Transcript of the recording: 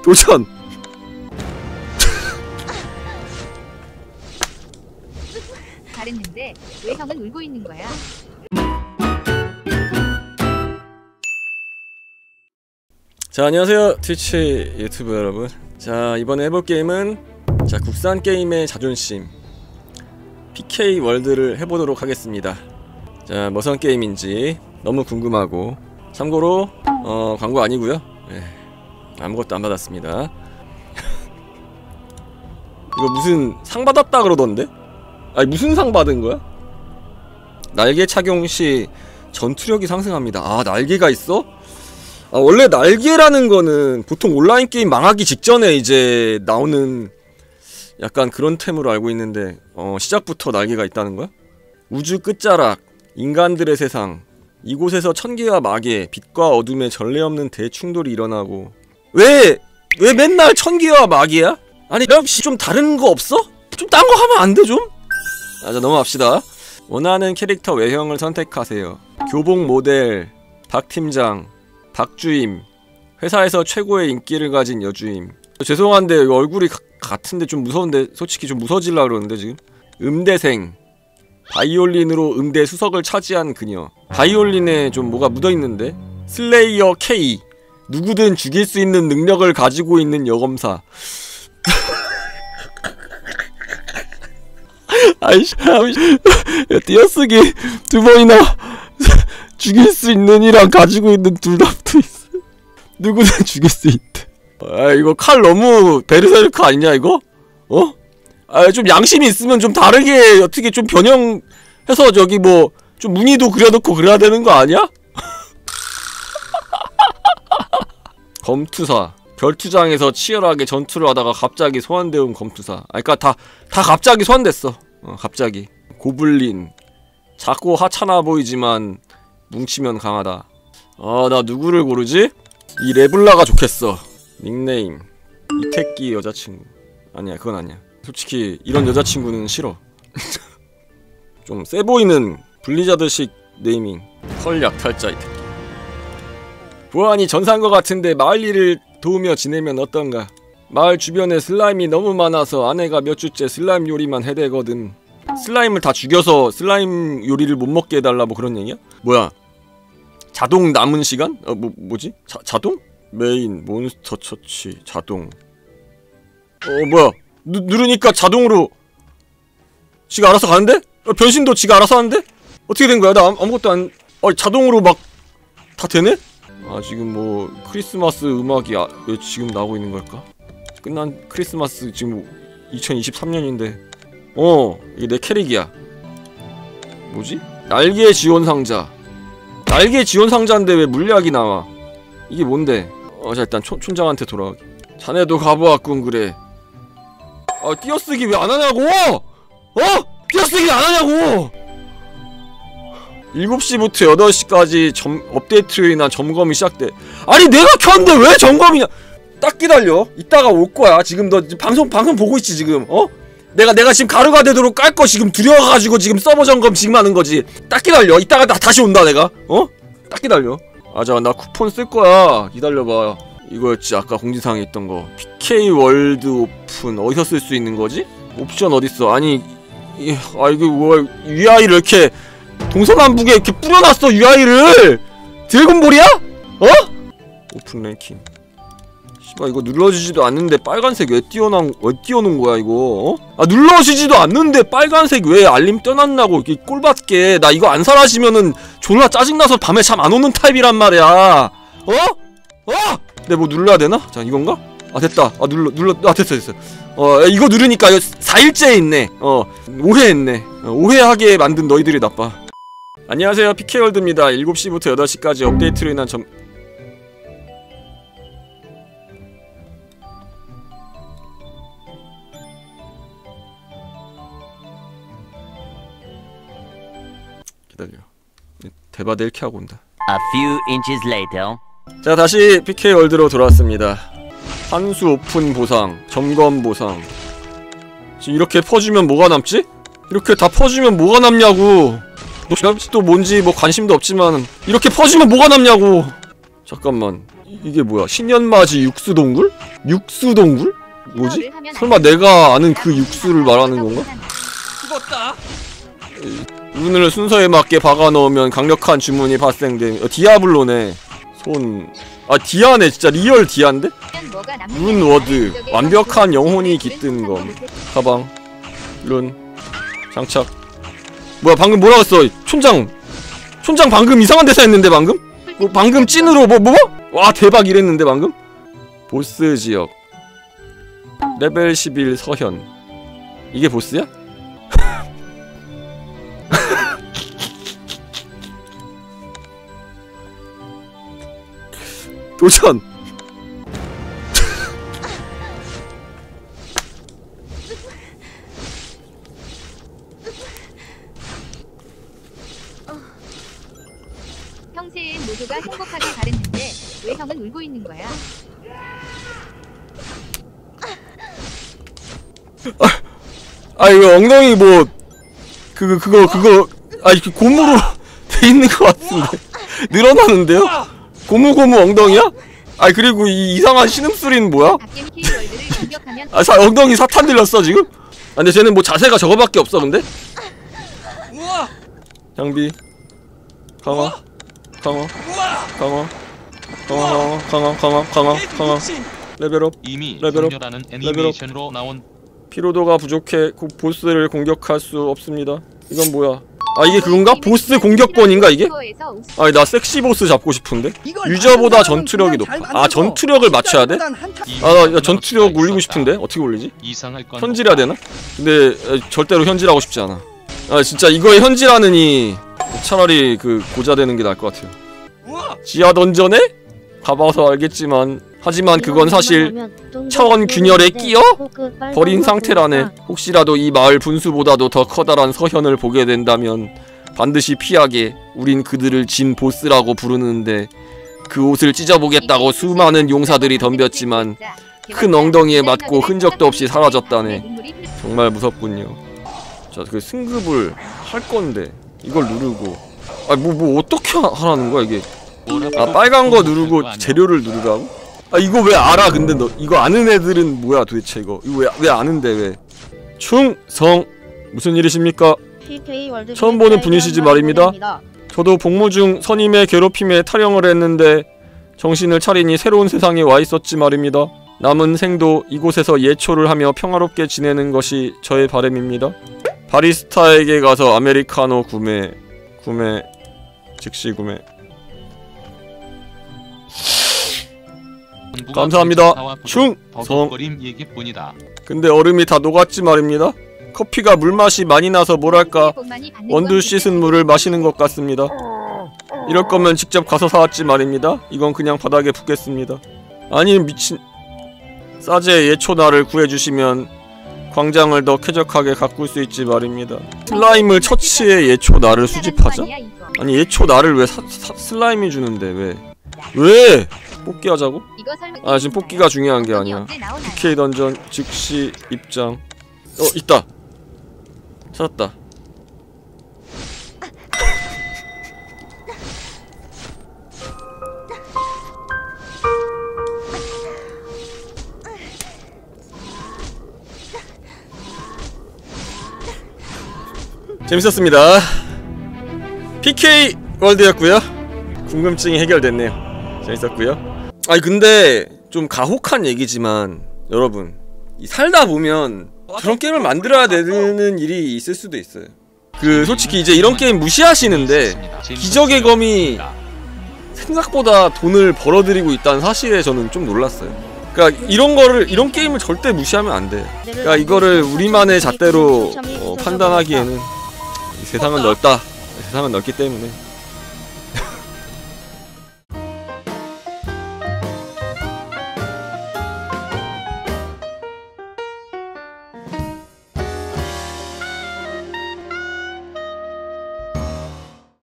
도전! 잘했는데 왜 형은 울고 있는 거야? 자, 안녕하세요 트위치 유튜브 여러분. 자, 이번에 해볼 게임은 국산 게임의 자존심 PK 월드를 해보도록 하겠습니다. 자, 무슨 게임인지 너무 궁금하고, 참고로 광고 아니고요. 네, 아무것도 안 받았습니다. 이거 무슨 상 받았다 그러던데? 아니, 무슨 상 받은 거야? 날개 착용 시 전투력이 상승합니다. 아, 날개가 있어? 아, 원래 날개라는 거는 보통 온라인 게임 망하기 직전에 이제 나오는 약간 그런 템으로 알고 있는데, 시작부터 날개가 있다는 거야? 우주 끝자락, 인간들의 세상, 이곳에서 천개와 마계, 빛과 어둠의 전례 없는 대충돌이 일어나고. 왜 맨날 천개와 마계야? 아니, 역시 좀 다른 거 없어? 좀 딴 거 하면 안 돼, 좀? 자, 넘어갑시다. 원하는 캐릭터 외형을 선택하세요. 교복 모델, 박팀장, 박주임, 회사에서 최고의 인기를 가진 여주임. 죄송한데 이거 얼굴이 같은데 좀 무서운데, 솔직히 좀 무서워지려고 그러는데 지금. 음대생, 바이올린으로 음대 수석을 차지한 그녀. 바이올린에 좀 뭐가 묻어있는데? 슬레이어 K, 누구든 죽일 수 있는 능력을 가지고 있는 여검사. 아이씨, 띄어쓰기 두 번이나 죽일 수 있는 이랑 가지고 있는 둘 다 붙어있어. 누구든 죽일 수 있대. 아, 이거 칼 너무 베르세르크 아니냐 이거? 아, 좀 양심이 있으면 좀 다르게 어떻게 좀 변형해서 저기 뭐 좀 무늬도 그려놓고 그래야 되는 거 아니야? 검투사, 별투장에서 치열하게 전투를 하다가 갑자기 소환되어 온 검투사. 아, 그니까 다 갑자기 소환됐어. 갑자기. 고블린, 작고 하찮아 보이지만 뭉치면 강하다. 아, 나 누구를 고르지? 이 레블라가 좋겠어. 닉네임 이태끼 여자친구. 아니야, 그건 아니야. 솔직히 이런 여자친구는 싫어. 좀 세보이는 블리자드식 네이밍. 털 약탈자 이태끼. 보안이 전사한 것 같은데 마을 일을 도우며 지내면 어떤가? 마을 주변에 슬라임이 너무 많아서 아내가 몇 주째 슬라임 요리만 해대거든. 슬라임을 다 죽여서 슬라임 요리를 못 먹게 해달라 뭐 그런 얘기야? 뭐야? 자동 남은 시간? 뭐지? 자동? 메인, 몬스터 처치, 자동. 뭐야? 누르니까 자동으로 지가 알아서 가는데? 변신도 지가 알아서 하는데? 어떻게 된 거야? 나 아무것도 안... 자동으로 막 다 되네? 아, 지금 뭐 크리스마스 음악이 왜 지금 나오고 있는 걸까? 끝난 크리스마스 지금 2023년인데 이게 내 캐릭이야. 뭐지? 날개 지원 상자. 날개 지원 상자인데 왜 물약이 나와? 이게 뭔데? 자, 일단 촌장한테 돌아가기. 자네도 가보았군. 그래. 아, 띄어쓰기 왜 안 하냐고! 띄어쓰기 안 하냐고! 7시부터 8시까지 업데이트로 인한 점검이 시작돼. 아니, 내가 켰는데 왜 점검이냐! 딱 기다려. 이따가 올 거야. 지금 너 방송 보고 있지, 지금. 내가 지금 가루가 되도록 깔 거 지금 두려워가지고 지금 서버 점검 지금 하는 거지. 딱 기다려. 이따가 나 다시 온다, 내가. 딱 기다려. 아, 자, 나 쿠폰 쓸 거야. 기다려봐. 이거였지, 아까 공지사항에 있던 거. PK 월드 오픈. 어디서 쓸 수 있는 거지? 옵션 어딨어? 아니, 이거 뭐, UI를 이렇게 동서남북에 이렇게 뿌려놨어, UI를! 드래곤볼이야? 오픈 랭킹. 씨발, 이거 눌러지지도 않는데 빨간색 왜 띄워놓은 거야, 이거? 아, 눌러지지도 않는데 빨간색 왜 알림 떠났나고, 이렇게 꼴받게. 나 이거 안 사라지면은 졸라 짜증나서 밤에 잠 안 오는 타입이란 말이야. 내가 뭐 눌러야 되나? 자, 이건가? 아, 됐다. 아, 됐어. 이거 누르니까 4일째 있네. 오해했네. 오해하게 만든 너희들이 나빠. 안녕하세요, PK월드입니다. 7시부터 8시까지 업데이트로 인한 기다려. 대바대 이렇게 하고 온다. A few inches later. 자, 다시 PK월드로 돌아왔습니다. 환수 오픈 보상, 점검 보상. 지금 이렇게 퍼주면 뭐가 남지? 이렇게 다 퍼주면 뭐가 남냐고. 또 뭔지 뭐 관심도 없지만 이렇게 퍼주면 뭐가 남냐고. 잠깐만, 이게 뭐야? 신년맞이 육수동굴? 육수동굴? 뭐지? 설마 내가 아는 그 육수를 말하는 건가? 죽었다. 운을 순서에 맞게 박아 넣으면 강력한 주문이 발생됨. 디아블로네. 디아네. 진짜 리얼 디아인데? 룬 워드. 완벽한 영혼이 깃든 검. 가방. 룬. 장착. 뭐야 방금 뭐라 했어? 촌장 방금 이상한 데서 했는데 방금? 방금 찐으로 뭐? 와 대박 이랬는데 방금? 보스 지역 레벨 11 서현. 이게 보스야? 도전! 평생 모두가 행복하게 바랬는데 왜 형은 울고 있는 거야? 이거 엉덩이 뭐 그거 이렇게 고무로 돼 있는 것 같은데 늘어나는데요? 고무 엉덩이야? 그리고 이 이상한 신음소리는 뭐야? 엉덩이 사탄 들렸어 지금? 근데 쟤는 뭐 자세가 저거밖에 없어 근데? 장비 강화 레벨업 이미 레벨업 정렬하는 애니메이션으로 나온 피로도가 부족해 보스를 공격할 수 없습니다. 이건 뭐야? 이게 그건가? 보스 공격권인가 이게? 나 섹시 보스 잡고 싶은데? 유저보다 전투력이 높아. 전투력을 맞춰야 돼? 나 전투력 올리고 싶은데? 어떻게 올리지? 현질해야 되나? 근데 절대로 현질하고 싶지 않아. 진짜 이거에 현질하느니 차라리 그 고자 되는 게 나을 것 같아요. 지하 던전에? 가봐서 알겠지만 하지만 그건 사실 차원 균열에 끼어? 버린 상태라네. 혹시라도 이 마을 분수보다도 더 커다란 서현을 보게 된다면 반드시 피하게. 우린 그들을 진 보스라고 부르는데 그 옷을 찢어보겠다고 수많은 용사들이 덤볐지만 큰 엉덩이에 맞고 흔적도 없이 사라졌다네. 정말 무섭군요. 자, 그 승급을 할 건데 이걸 누르고 뭐 어떻게 하라는 거야 이게? 빨간 거 누르고 재료를 누르라고? 이거 왜 알아? 근데 너 이거 아는 애들은 뭐야 도대체 이거 왜 아는데 왜? 충성 무슨 일이십니까? 처음 보는 분이시지 말입니다. 저도 복무 중 선임의 괴롭힘에 탈영을 했는데 정신을 차리니 새로운 세상에 와 있었지 말입니다. 남은 생도 이곳에서 예초를 하며 평화롭게 지내는 것이 저의 바람입니다. 바리스타에게 가서 아메리카노 즉시 구매. 감사합니다. 충성. 근데 얼음이 다 녹았지 말입니다. 커피가 물맛이 많이 나서 뭐랄까 원두 씻은 물을 마시는 것 같습니다. 이럴 거면 직접 가서 사왔지 말입니다. 이건 그냥 바닥에 붓겠습니다. 아니 미친. 싸제 예초나를 구해주시면 광장을 더 쾌적하게 가꿀 수 있지 말입니다. 슬라임을 처치해 예초나를 수집하자? 아니 예초나를 왜 슬라임이 주는데 왜? 뽑기 하자고? 지금 뽑기가 중요한 게 아니야. PK 던전 즉시 입장. 있다. 찾았다. 재밌었습니다. PK 월드였고요. 궁금증이 해결됐네요. 재밌었고요. 근데 좀 가혹한 얘기지만 여러분 살다 보면 그런 게임을 만들어야 되는 일이 있을 수도 있어요. 솔직히 이제 이런 게임 무시하시는데 기적의 검이 생각보다 돈을 벌어들이고 있다는 사실에 저는 좀 놀랐어요. 그러니까 이런 게임을 절대 무시하면 안 돼. 그러니까 이거를 우리만의 잣대로 판단하기에는 세상은 넓다. 세상은 넓기 때문에